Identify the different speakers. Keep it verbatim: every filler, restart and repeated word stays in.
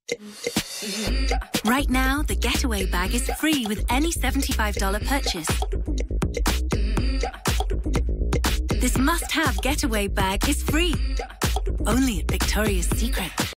Speaker 1: Right now, the Getaway bag is free with any seventy-five dollar purchase. This must-have Getaway bag is free. Only at Victoria's Secret.